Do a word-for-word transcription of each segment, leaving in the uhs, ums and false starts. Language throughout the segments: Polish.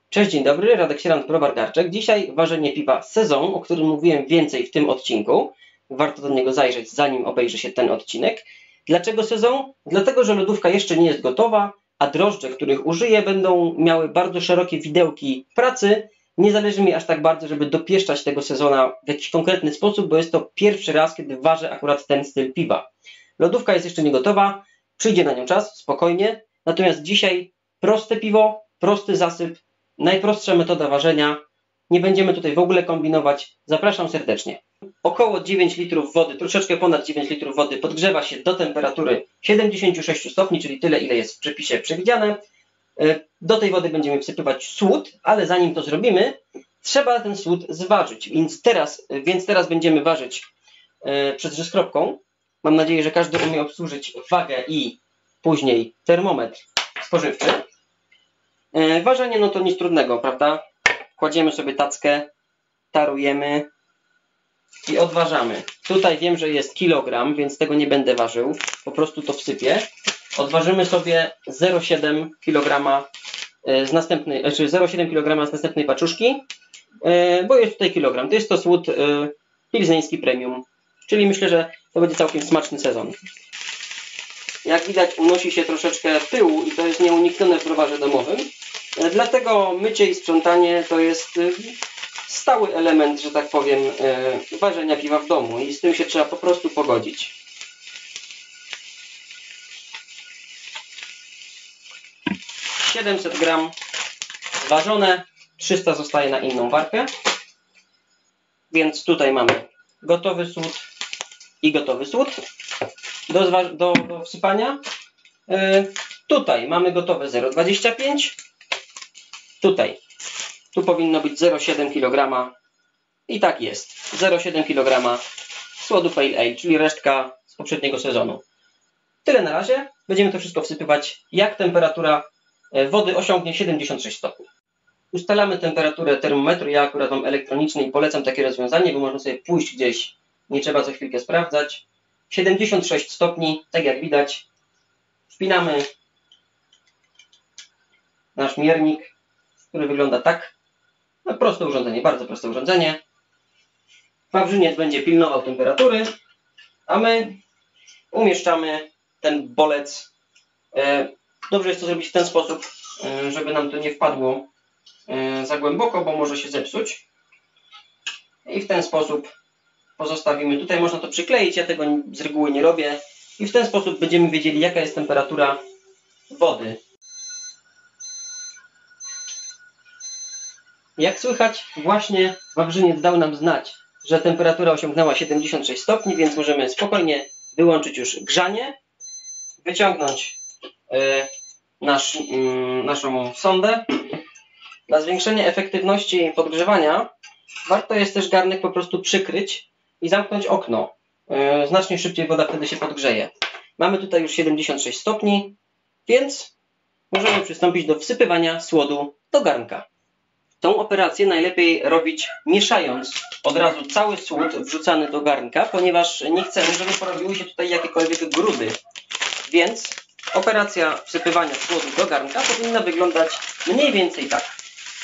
Cześć, dzień dobry, Radek Sieran-Prowargarczek. Dzisiaj ważenie piwa Sezon, o którym mówiłem więcej w tym odcinku. Warto do niego zajrzeć, zanim obejrzy się ten odcinek. Dlaczego Sezon? Dlatego, że lodówka jeszcze nie jest gotowa, a drożdże, których użyję, będą miały bardzo szerokie widełki pracy. Nie zależy mi aż tak bardzo, żeby dopieszczać tego Sezona w jakiś konkretny sposób, bo jest to pierwszy raz, kiedy ważę akurat ten styl piwa. Lodówka jest jeszcze nie gotowa, przyjdzie na nią czas, spokojnie. Natomiast dzisiaj proste piwo, prosty zasyp, najprostsza metoda ważenia. Nie będziemy tutaj w ogóle kombinować. Zapraszam serdecznie. Około dziewięć litrów wody, troszeczkę ponad dziewięć litrów wody podgrzewa się do temperatury siedemdziesiąt sześć stopni, czyli tyle, ile jest w przepisie przewidziane. Do tej wody będziemy wsypywać słód, ale zanim to zrobimy, trzeba ten słód zważyć. Więc teraz, więc teraz będziemy ważyć przed żeskropką. Mam nadzieję, że każdy umie obsłużyć wagę i później termometr spożywczy. Ważenie no to nic trudnego, prawda? Kładziemy sobie tackę, tarujemy i odważamy. Tutaj wiem, że jest kilogram, więc tego nie będę ważył. Po prostu to wsypię. Odważymy sobie zero przecinek siedem kilograma z następnej, znaczy zero przecinek siedem kilograma z następnej paczuszki, bo jest tutaj kilogram. To jest to słód pilzneński premium, czyli myślę, że to będzie całkiem smaczny Sezon. Jak widać, unosi się troszeczkę pyłu i to jest nieuniknione w browarze domowym. Dlatego mycie i sprzątanie to jest stały element, że tak powiem, ważenia piwa w domu i z tym się trzeba po prostu pogodzić. siedemset gram ważone, trzysta zostaje na inną warkę. Więc tutaj mamy gotowy słód i gotowy słód do, do, do wsypania. Yy, tutaj mamy gotowe zero przecinek dwadzieścia pięć. Tutaj. Tu powinno być zero przecinek siedem kilograma. I tak jest. zero przecinek siedem kilograma słodu Pale Ale, czyli resztka z poprzedniego sezonu. Tyle na razie. Będziemy to wszystko wsypywać, jak temperatura wody osiągnie siedemdziesiąt sześć stopni. Ustalamy temperaturę termometru. Ja akurat mam elektroniczny i polecam takie rozwiązanie, bo można sobie pójść gdzieś. Nie trzeba co chwilkę sprawdzać. siedemdziesiąt sześć stopni, tak jak widać. Wpinamy nasz miernik, który wygląda tak. No, proste urządzenie, bardzo proste urządzenie. Wawrzyniec będzie pilnował temperatury, a my umieszczamy ten bolec. Dobrze jest to zrobić w ten sposób, żeby nam to nie wpadło za głęboko, bo może się zepsuć. I w ten sposób pozostawimy. Tutaj można to przykleić, ja tego z reguły nie robię. I w ten sposób będziemy wiedzieli, jaka jest temperatura wody. Jak słychać, właśnie wawrzyniec dał nam znać, że temperatura osiągnęła siedemdziesiąt sześć stopni, więc możemy spokojnie wyłączyć już grzanie, wyciągnąć yy, nasz, yy, naszą sondę. Dla zwiększenia efektywności podgrzewania warto jest też garnek po prostu przykryć i zamknąć okno. Yy, znacznie szybciej woda wtedy się podgrzeje. Mamy tutaj już siedemdziesiąt sześć stopni, więc możemy przystąpić do wsypywania słodu do garnka. Tą operację najlepiej robić mieszając od razu cały słód wrzucany do garnka, ponieważ nie chcemy, żeby porobiły się tutaj jakiekolwiek grudy. Więc operacja wsypywania słodu do garnka powinna wyglądać mniej więcej tak.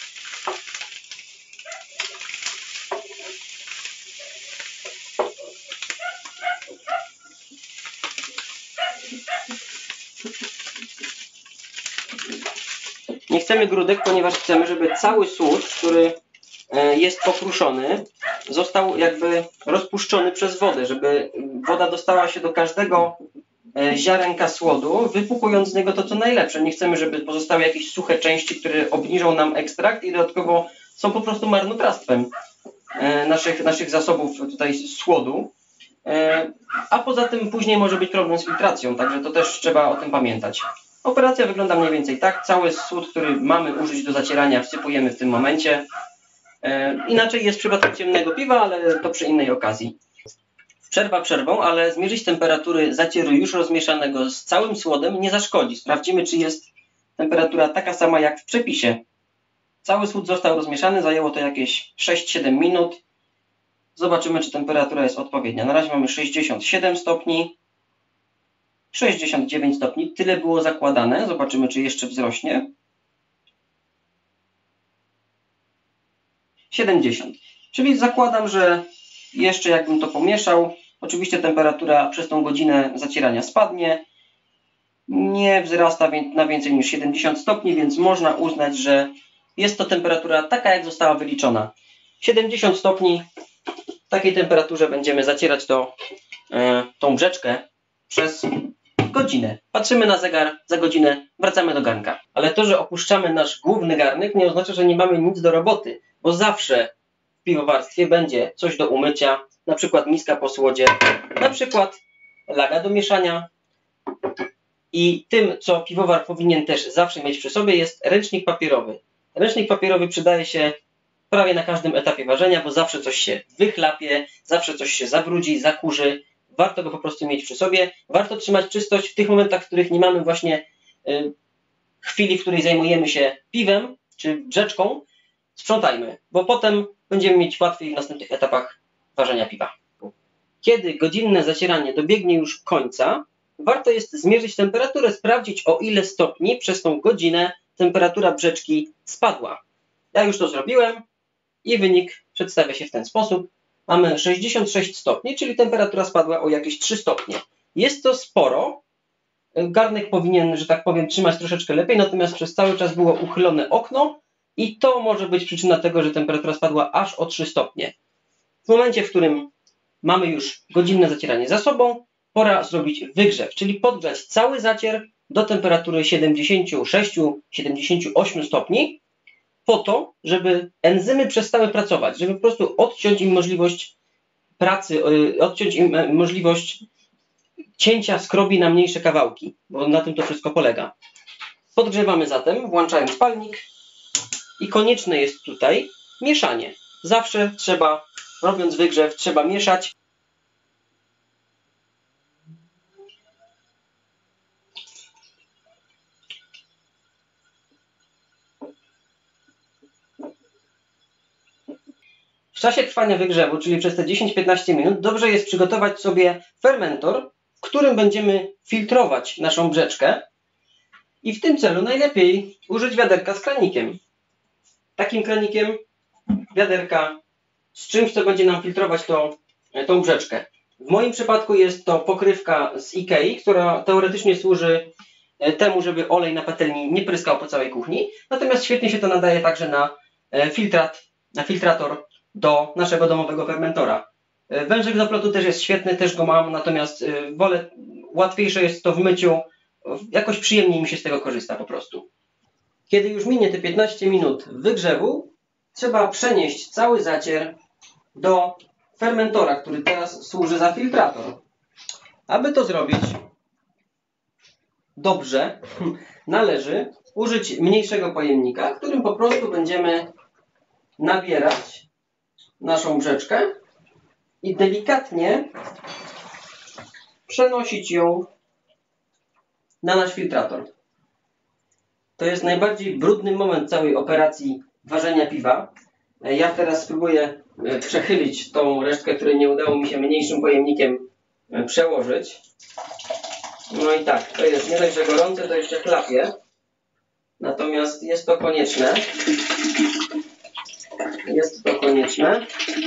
Nie chcemy grudek, ponieważ chcemy, żeby cały słód, który jest pokruszony, został jakby rozpuszczony przez wodę, żeby woda dostała się do każdego ziarenka słodu, wypukując z niego to, co najlepsze. Nie chcemy, żeby pozostały jakieś suche części, które obniżą nam ekstrakt i dodatkowo są po prostu marnotrawstwem naszych, naszych zasobów tutaj słodu. A poza tym później może być problem z filtracją, także to też trzeba o tym pamiętać. Operacja wygląda mniej więcej tak. Cały słód, który mamy użyć do zacierania, wsypujemy w tym momencie. E, inaczej jest w przypadku ciemnego piwa, ale to przy innej okazji. Przerwa przerwą, ale zmierzyć temperatury zacieru już rozmieszanego z całym słodem nie zaszkodzi. Sprawdzimy, czy jest temperatura taka sama jak w przepisie. Cały słód został rozmieszany, zajęło to jakieś sześć siedem minut. Zobaczymy, czy temperatura jest odpowiednia. Na razie mamy sześćdziesiąt siedem stopni. sześćdziesiąt dziewięć stopni, tyle było zakładane. Zobaczymy, czy jeszcze wzrośnie. siedemdziesiąt. Czyli zakładam, że jeszcze jakbym to pomieszał, oczywiście temperatura przez tą godzinę zacierania spadnie. Nie wzrasta na więcej niż siedemdziesiąt stopni, więc można uznać, że jest to temperatura taka, jak została wyliczona. siedemdziesiąt stopni, w takiej temperaturze będziemy zacierać to, e, tą brzeczkę przez godzinę. Patrzymy na zegar, za godzinę wracamy do garnka. Ale to, że opuszczamy nasz główny garnek, nie oznacza, że nie mamy nic do roboty, bo zawsze w piwowarstwie będzie coś do umycia, na przykład miska po słodzie, na przykład laga do mieszania. I tym, co piwowar powinien też zawsze mieć przy sobie, jest ręcznik papierowy. Ręcznik papierowy przydaje się prawie na każdym etapie ważenia, bo zawsze coś się wychlapie, zawsze coś się zabrudzi, zakurzy. Warto go po prostu mieć przy sobie. Warto trzymać czystość w tych momentach, w których nie mamy właśnie y, chwili, w której zajmujemy się piwem czy brzeczką. Sprzątajmy, bo potem będziemy mieć łatwiej w następnych etapach ważenia piwa. Kiedy godzinne zacieranie dobiegnie już końca, warto jest zmierzyć temperaturę, sprawdzić, o ile stopni przez tą godzinę temperatura brzeczki spadła. Ja już to zrobiłem i wynik przedstawia się w ten sposób. Mamy sześćdziesiąt sześć stopni, czyli temperatura spadła o jakieś trzy stopnie. Jest to sporo. Garnek powinien, że tak powiem, trzymać troszeczkę lepiej, natomiast przez cały czas było uchylone okno i to może być przyczyna tego, że temperatura spadła aż o trzy stopnie. W momencie, w którym mamy już godzinne zacieranie za sobą, pora zrobić wygrzew, czyli podgrzać cały zacier do temperatury siedemdziesiąt sześć do siedemdziesięciu ośmiu stopni, po to, żeby enzymy przestały pracować, żeby po prostu odciąć im możliwość pracy, odciąć im możliwość cięcia skrobi na mniejsze kawałki, bo na tym to wszystko polega. Podgrzewamy zatem, włączając palnik i konieczne jest tutaj mieszanie. Zawsze trzeba, robiąc wygrzew, trzeba mieszać. W czasie trwania wygrzewu, czyli przez te dziesięć do piętnastu minut, dobrze jest przygotować sobie fermentor, w którym będziemy filtrować naszą brzeczkę i w tym celu najlepiej użyć wiaderka z kranikiem. Takim kranikiem wiaderka z czymś, co będzie nam filtrować to, tą brzeczkę. W moim przypadku jest to pokrywka z Ikei, która teoretycznie służy temu, żeby olej na patelni nie pryskał po całej kuchni, natomiast świetnie się to nadaje także na filtrat, na filtrator do naszego domowego fermentora. Wężyk do plotu też jest świetny, też go mam, natomiast wolę, łatwiejsze jest to w myciu, jakoś przyjemniej mi się z tego korzysta po prostu. Kiedy już minie te piętnaście minut wygrzewu, trzeba przenieść cały zacier do fermentora, który teraz służy za filtrator. Aby to zrobić dobrze, należy użyć mniejszego pojemnika, którym po prostu będziemy nabierać naszą brzeczkę i delikatnie przenosić ją na nasz filtrator. To jest najbardziej brudny moment całej operacji ważenia piwa. Ja teraz spróbuję przechylić tą resztkę, której nie udało mi się mniejszym pojemnikiem przełożyć. No i tak, to jest nie dość, że gorące, to jeszcze chlapie. Natomiast jest to konieczne. Jest to konieczne.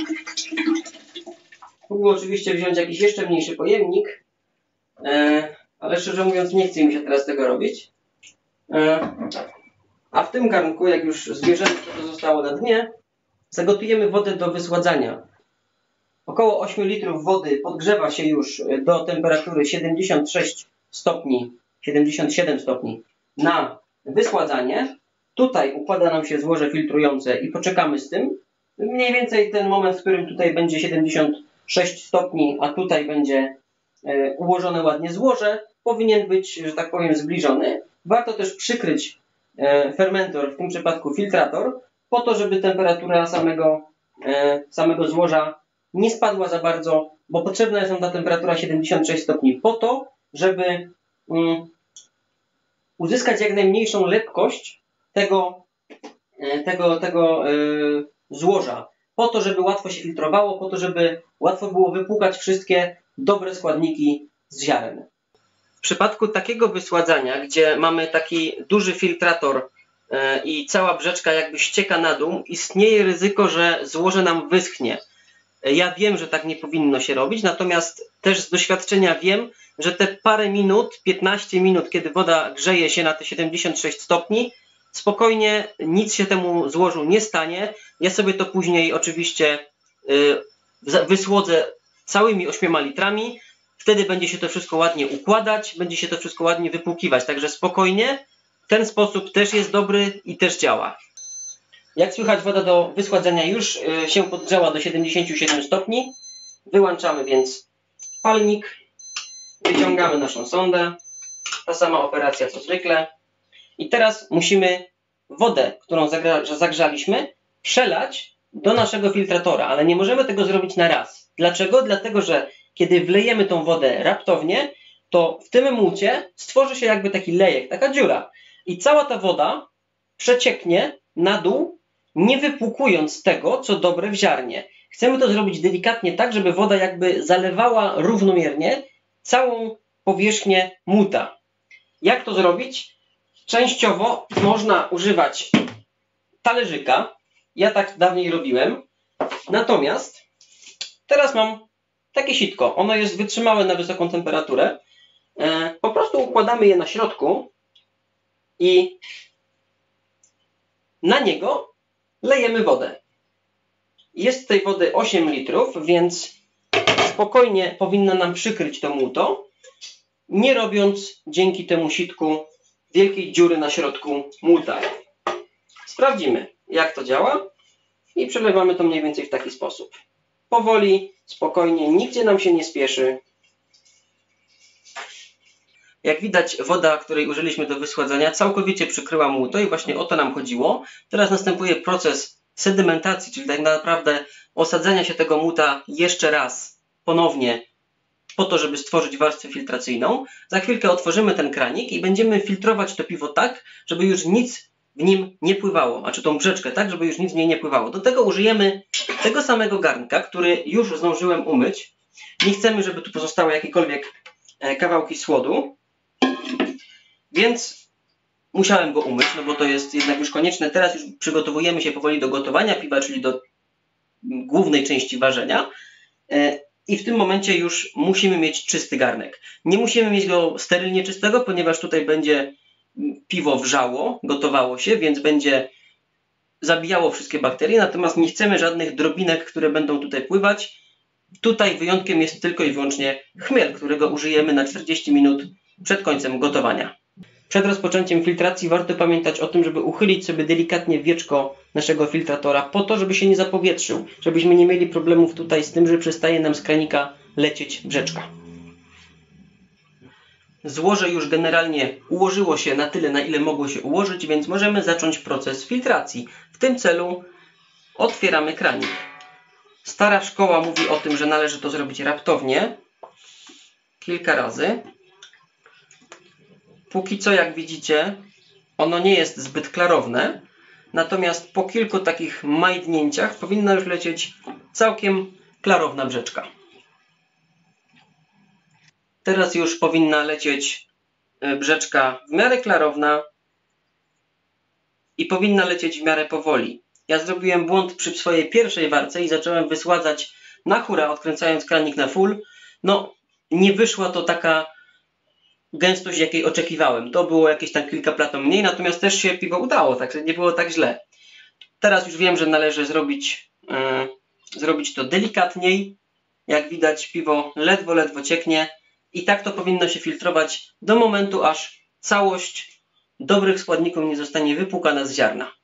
Mógłbym oczywiście wziąć jakiś jeszcze mniejszy pojemnik, ale szczerze mówiąc nie chce mi się teraz tego robić. A w tym garnku, jak już zbierzemy to, co zostało na dnie, zagotujemy wodę do wysładzania. Około ośmiu litrów wody podgrzewa się już do temperatury siedemdziesiąt sześć stopni, siedemdziesiąt siedem stopni na wysładzanie. Tutaj układa nam się złoże filtrujące i poczekamy z tym. Mniej więcej ten moment, w którym tutaj będzie siedemdziesiąt sześć stopni, a tutaj będzie ułożone ładnie złoże, powinien być, że tak powiem, zbliżony. Warto też przykryć fermentor, w tym przypadku filtrator, po to, żeby temperatura samego, samego złoża nie spadła za bardzo, bo potrzebna jest nam ta temperatura siedemdziesiąt sześć stopni po to, żeby um, uzyskać jak najmniejszą lekkość tego, tego, tego yy, złoża. Po to, żeby łatwo się filtrowało, po to, żeby łatwo było wypłukać wszystkie dobre składniki z ziaren. W przypadku takiego wysładzania, gdzie mamy taki duży filtrator i cała brzeczka jakby ścieka na dół, istnieje ryzyko, że złoże nam wyschnie. Ja wiem, że tak nie powinno się robić, natomiast też z doświadczenia wiem, że te parę minut, piętnaście minut, kiedy woda grzeje się na te siedemdziesiąt sześć stopni, spokojnie nic się temu złożu nie stanie. Ja sobie to później oczywiście wysłodzę całymi ośmioma litrami. Wtedy będzie się to wszystko ładnie układać, będzie się to wszystko ładnie wypłukiwać. Także spokojnie, ten sposób też jest dobry i też działa. Jak słychać, woda do wysładzenia już się podgrzała do siedemdziesięciu siedmiu stopni. Wyłączamy więc palnik, wyciągamy naszą sondę. Ta sama operacja co zwykle. I teraz musimy wodę, którą zagrzaliśmy, przelać do naszego filtratora, ale nie możemy tego zrobić na raz. Dlaczego? Dlatego, że kiedy wlejemy tą wodę raptownie, to w tym mucie stworzy się jakby taki lejek, taka dziura. I cała ta woda przecieknie na dół, nie wypłukując tego, co dobre w ziarnie. Chcemy to zrobić delikatnie tak, żeby woda jakby zalewała równomiernie całą powierzchnię muta. Jak to zrobić? Częściowo można używać talerzyka. Ja tak dawniej robiłem. Natomiast teraz mam takie sitko. Ono jest wytrzymałe na wysoką temperaturę. Po prostu układamy je na środku i na niego lejemy wodę. Jest tej wody osiem litrów, więc spokojnie powinno nam przykryć to muto, nie robiąc dzięki temu sitku wielkiej dziury na środku muta. Sprawdzimy, jak to działa i przelewamy to mniej więcej w taki sposób. Powoli, spokojnie, nigdzie nam się nie spieszy. Jak widać, woda, której użyliśmy do wysładzania, całkowicie przykryła muto i właśnie o to nam chodziło. Teraz następuje proces sedymentacji, czyli tak naprawdę osadzenia się tego muta jeszcze raz, ponownie, po to, żeby stworzyć warstwę filtracyjną. Za chwilkę otworzymy ten kranik i będziemy filtrować to piwo tak, żeby już nic w nim nie pływało, znaczy tą brzeczkę, tak, żeby już nic w niej nie pływało. Do tego użyjemy tego samego garnka, który już zdążyłem umyć. Nie chcemy, żeby tu pozostały jakiekolwiek kawałki słodu, więc musiałem go umyć, no bo to jest jednak już konieczne. Teraz już przygotowujemy się powoli do gotowania piwa, czyli do głównej części ważenia. I w tym momencie już musimy mieć czysty garnek. Nie musimy mieć go sterylnie czystego, ponieważ tutaj będzie piwo wrzało, gotowało się, więc będzie zabijało wszystkie bakterie, natomiast nie chcemy żadnych drobinek, które będą tutaj pływać. Tutaj wyjątkiem jest tylko i wyłącznie chmiel, którego użyjemy na czterdzieści minut przed końcem gotowania. Przed rozpoczęciem filtracji warto pamiętać o tym, żeby uchylić sobie delikatnie wieczko naszego filtratora po to, żeby się nie zapowietrzył, żebyśmy nie mieli problemów tutaj z tym, że przestaje nam z kranika lecieć brzeczka. Złoże już generalnie ułożyło się na tyle, na ile mogło się ułożyć, więc możemy zacząć proces filtracji. W tym celu otwieramy kranik. Stara szkoła mówi o tym, że należy to zrobić raptownie, kilka razy. Póki co, jak widzicie, ono nie jest zbyt klarowne, natomiast po kilku takich majdnięciach powinna już lecieć całkiem klarowna brzeczka. Teraz już powinna lecieć brzeczka w miarę klarowna i powinna lecieć w miarę powoli. Ja zrobiłem błąd przy swojej pierwszej warce i zacząłem wysładzać na hura, odkręcając kranik na full. No, nie wyszła to taka gęstość, jakiej oczekiwałem. To było jakieś tam kilka platon mniej, natomiast też się piwo udało, także nie było tak źle. Teraz już wiem, że należy zrobić, yy, zrobić to delikatniej. Jak widać, piwo ledwo, ledwo cieknie i tak to powinno się filtrować do momentu, aż całość dobrych składników nie zostanie wypłukana z ziarna.